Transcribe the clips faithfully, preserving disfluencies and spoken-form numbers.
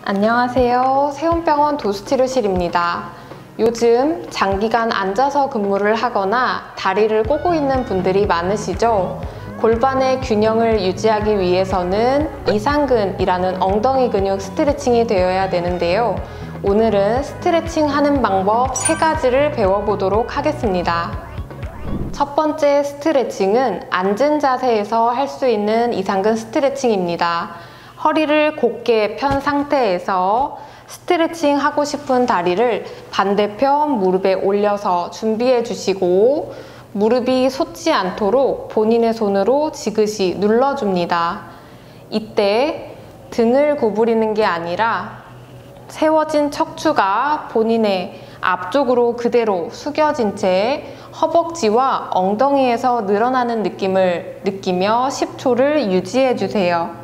안녕하세요. 세운병원 도수치료실입니다. 요즘 장기간 앉아서 근무를 하거나 다리를 꼬고 있는 분들이 많으시죠? 골반의 균형을 유지하기 위해서는 이상근이라는 엉덩이 근육 스트레칭이 되어야 되는데요. 오늘은 스트레칭 하는 방법 세 가지를 배워보도록 하겠습니다. 첫 번째 스트레칭은 앉은 자세에서 할 수 있는 이상근 스트레칭입니다. 허리를 곧게 편 상태에서 스트레칭 하고 싶은 다리를 반대편 무릎에 올려서 준비해 주시고 무릎이 솟지 않도록 본인의 손으로 지그시 눌러줍니다. 이때 등을 구부리는 게 아니라 세워진 척추가 본인의 앞쪽으로 그대로 숙여진 채 허벅지와 엉덩이에서 늘어나는 느낌을 느끼며 십 초를 유지해 주세요.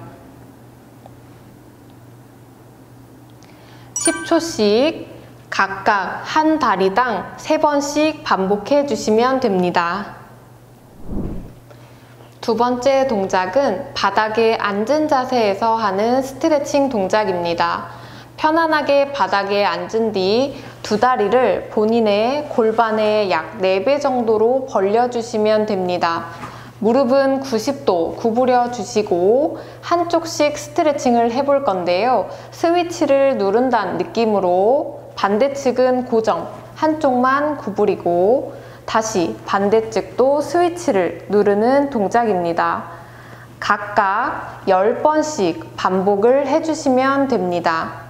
십 초씩 각각 한 다리당 세 번씩 반복해 주시면 됩니다. 두 번째 동작은 바닥에 앉은 자세에서 하는 스트레칭 동작입니다. 편안하게 바닥에 앉은 뒤 두 다리를 본인의 골반의 약 네 배 정도로 벌려주시면 됩니다. 무릎은 구십 도 구부려 주시고 한쪽씩 스트레칭을 해볼 건데요. 스위치를 누른다는 느낌으로 반대측은 고정, 한쪽만 구부리고 다시 반대측도 스위치를 누르는 동작입니다. 각각 열 번씩 반복을 해주시면 됩니다.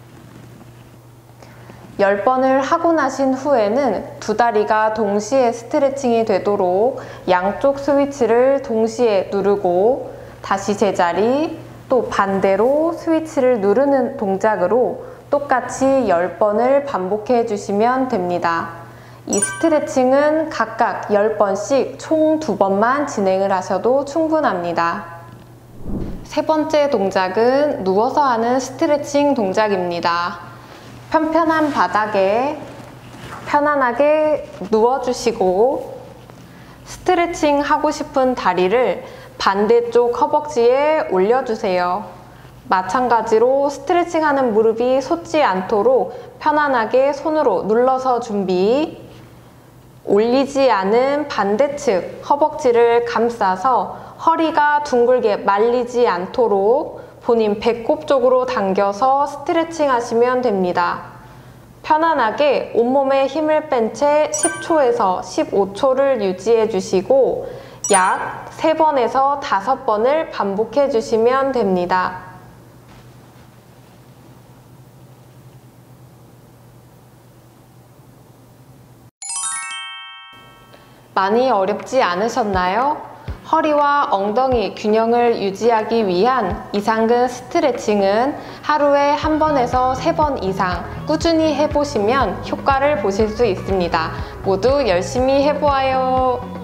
열 번을 하고 나신 후에는 두 다리가 동시에 스트레칭이 되도록 양쪽 스위치를 동시에 누르고 다시 제자리, 또 반대로 스위치를 누르는 동작으로 똑같이 열 번을 반복해 주시면 됩니다. 이 스트레칭은 각각 열 번씩 총 두 번만 진행을 하셔도 충분합니다. 세 번째 동작은 누워서 하는 스트레칭 동작입니다. 편편한 바닥에 편안하게 누워주시고 스트레칭 하고 싶은 다리를 반대쪽 허벅지에 올려주세요. 마찬가지로 스트레칭 하는 무릎이 솟지 않도록 편안하게 손으로 눌러서 준비. 올리지 않은 반대측 허벅지를 감싸서 허리가 둥글게 말리지 않도록 본인 배꼽 쪽으로 당겨서 스트레칭 하시면 됩니다. 편안하게 온몸에 힘을 뺀 채 십 초에서 십오 초를 유지해 주시고 약 세 번에서 다섯 번을 반복해 주시면 됩니다. 많이 어렵지 않으셨나요? 허리와 엉덩이 균형을 유지하기 위한 이상근 스트레칭은 하루에 한 번에서 세 번 이상 꾸준히 해보시면 효과를 보실 수 있습니다. 모두 열심히 해보아요.